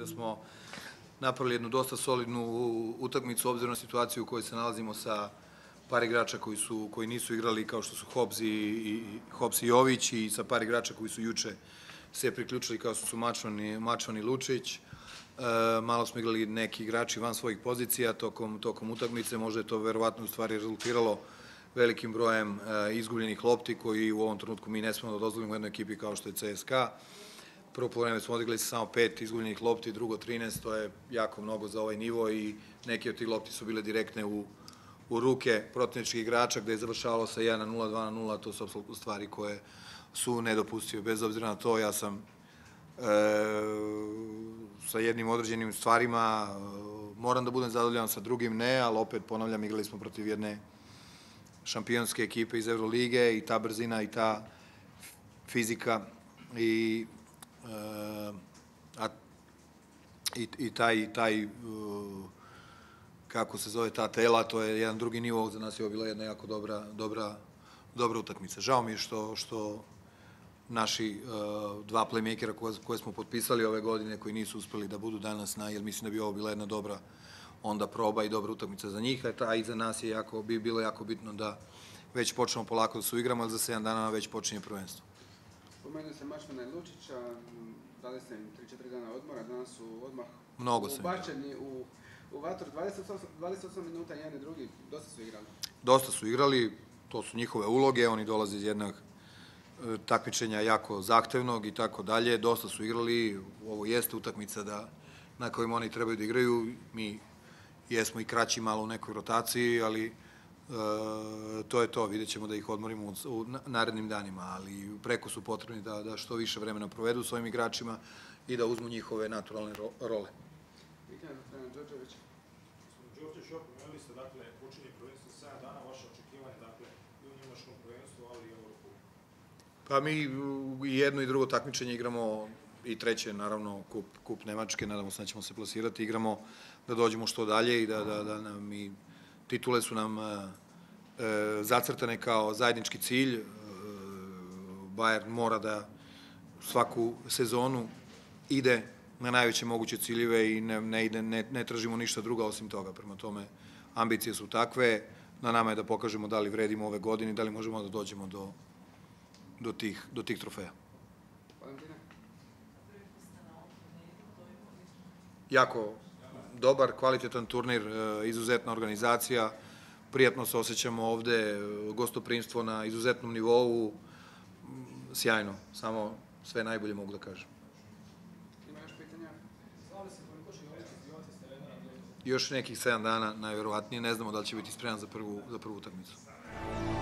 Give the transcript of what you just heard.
smo napravili jednu dosta solidnu utakmicu, obzirom na situaciju u kojoj se nalazimo sa par igrača koji nisu igrali, kao što su Hobbs i Jović, i sa par igrača koji su juče se priključili, kao što su Mačvan i Lučić. Malo smo igrali neki igrači van svojih pozicija tokom utakmice, možda je to verovatno u stvari rezultiralo velikim brojem izgubljenih lopti koji u ovom trenutku mi ne smemo da dozvolimo u jednoj ekipi kao što je CSKA. Prvo poluvreme smo odigrali sa samo 5 izgubljenih lopti, drugo 13, to je jako mnogo za ovaj nivo i neke od tih lopti su bile direktne u ruke protivničkih igrača, gde je završavalo sa 1-0, 2-0, to su apsolutno stvari koje su nedopustive. Bez obzira na to, ja sam sa jednim određenim stvarima moram da budem zadovoljan, sa drugim ne, ali opet ponavljam, igrali smo protiv jedne šampionske ekipe iz Evrolige i ta brzina i ta fizika i taj kako se zove ta tela, to je jedan drugi nivo, za nas je ovo bila jedna jako dobra utakmica. Žao mi je što naši dva playmakera koje smo potpisali ove godine, koji nisu uspeli da budu danas jer mislim da bi ovo bila jedna dobra onda proba i dobra utakmica za njih, a i za nas bi bilo jako bitno da već počnemo polako da se uigramo, ali za 7 dana već počinje prvenstvo. Pomenuo se Mačvana i Lučića, dali ste im 3-4 dana odmora, danas su odmah ubačeni u vatru, 28 minuta, jedan i drugi, dosta su igrali. Dosta su igrali, to su njihove uloge, oni dolaze iz jednog takmičenja jako zahtevnog i tako dalje, dosta su igrali, ovo jeste utakmica na kojima oni trebaju da igraju, mi jesmo i kraći malo u nekoj rotaciji, ali to je to, vidjet ćemo da ih odmorimo u narednim danima, ali preko su potrebni da što više vremena provedu s ovim igračima i da uzmu njihove naturalne role. Vikend, trener Đorđević. Đorđević, pomenuli ste, dakle, počinje prvenstvo 7 dana, vaše očekivanje, dakle, i u njemačkom prvenstvu, ali i u Evropu. Pa mi i jedno i drugo takmičenje igramo, i treće, naravno, kup Nemačke, nadamo se da ćemo se plasirati, igramo da dođemo što dalje i da nam i titule su nam zacrtane kao zajednički cilj. Bayern mora da svaku sezonu ide na najveće moguće ciljeve i ne tražimo ništa drugo osim toga. Prema tome, ambicije su takve, na nama je da pokažemo da li vredimo ove godine i da li možemo da dođemo do tih trofeja. Jako dobar, kvalitetan turnir, izuzetna organizacija, prijatno se osjećamo ovde, gostoprimstvo na izuzetnom nivou, sjajno, samo sve najbolje mogu da kažem. Ima još pitanja? Znali se koliko će Jović izdivati s terena? Još nekih 7 dana, najverovatnije, ne znamo da li će biti spreman za prvu utakmicu.